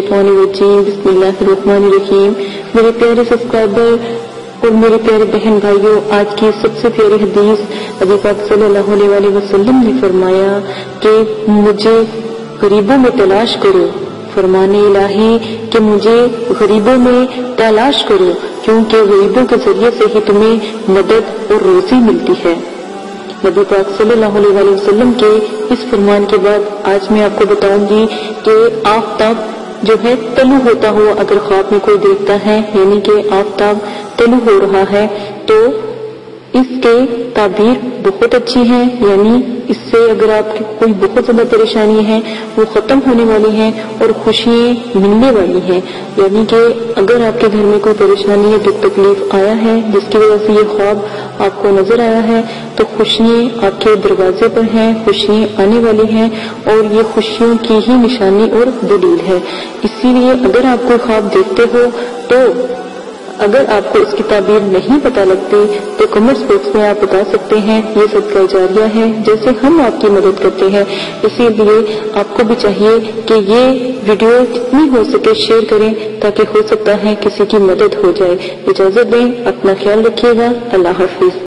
मिनश्शैतानिर्रजीम बिस्मिल्लाहिर्रहमानिर्रहीम। मेरे प्यारे सब्सक्राइबर और मेरे प्यारे बहन भाइयों, आज की सबसे प्यारी हदीस नबी पाक सल्लल्लाहु अलैहि वसल्लम ने फरमाया कि मुझे गरीबों में तलाश करो। फरमाने इलाही कि मुझे गरीबों में तलाश करो, क्योंकि गरीबों के जरिए से ही तुम्हें मदद और रोजी मिलती है। नबी पाक सल्लल्लाहु अलैहि वसल्लम के इस फरमान के बाद आज मैं आपको बताऊंगी कि आफताब जो है तलु होता हुआ अगर ख्वाब में कोई देखता है, यानी कि आफताब तलु हो रहा है, तो इसके ताबीर बहुत अच्छी है। यानी इससे अगर आपकी कोई बहुत ज्यादा परेशानी है वो खत्म होने वाली है और खुशियां मिलने वाली है। यानी कि अगर आपके घर में कोई परेशानी है, दुख तकलीफ आया है जिसकी वजह से ये ख्वाब आपको नजर आया है, तो खुशियां आपके दरवाजे पर हैं, खुशियां आने वाली हैं और ये खुशियों की ही निशानी और दलील है। इसीलिए अगर आप कोई ख्वाब देखते हो तो अगर आपको इसकी ताबीर नहीं पता लगती तो कमेंट्स बॉक्स में आप बता सकते हैं। ये सदका जारिया है, जैसे हम आपकी मदद करते हैं। इसीलिए आपको भी चाहिए कि ये वीडियो जितनी हो सके शेयर करें, ताकि हो सकता है किसी की मदद हो जाए। इजाजत दें, अपना ख्याल रखिएगा। अल्लाह हाफिज।